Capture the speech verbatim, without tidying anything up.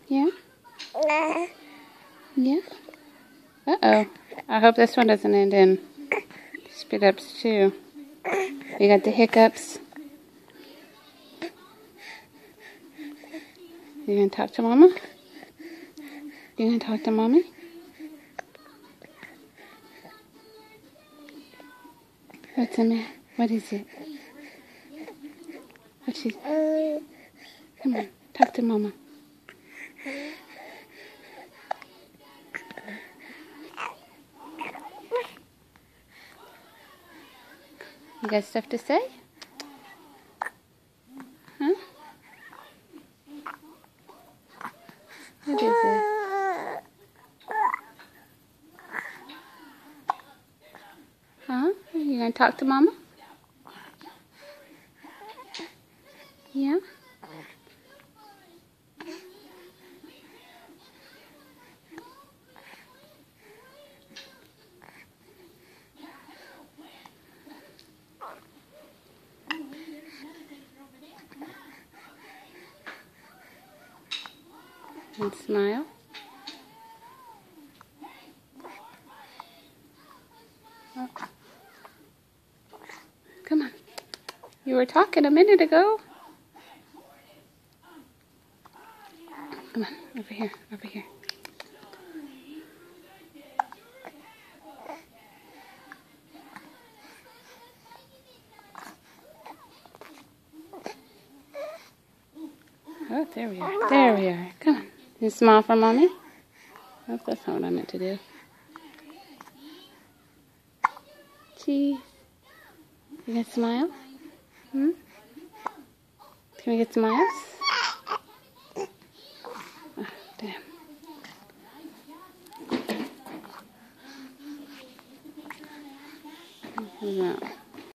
Yeah? Yeah? Uh-oh. I hope this one doesn't end in spit ups too. You got the hiccups. You gonna talk to Mama? You gonna talk to Mommy? What's the matter? What is it? What's she? Come on, talk to Mama. You got stuff to say? Huh? What is it? Huh? You gonna talk to Mama? Yeah? And smile. Oh. Come on. You were talking a minute ago. Come on, over here, over here. Oh, there we are. There we are. Come on. You smile for Mommy? Oh, that's not what I meant to do. Cheese. You got smile? Hmm? Can we get smiles? Oh, damn. No.